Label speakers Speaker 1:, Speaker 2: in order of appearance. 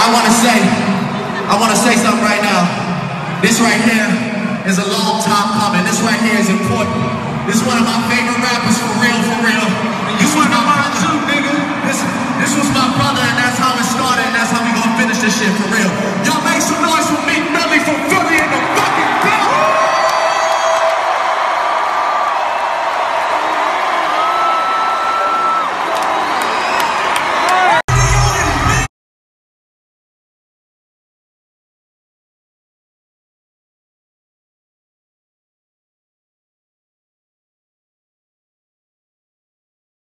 Speaker 1: I want to say something right now. This right here is a long time coming. This right here is important. This is one of my favorite rappers for real, for real. And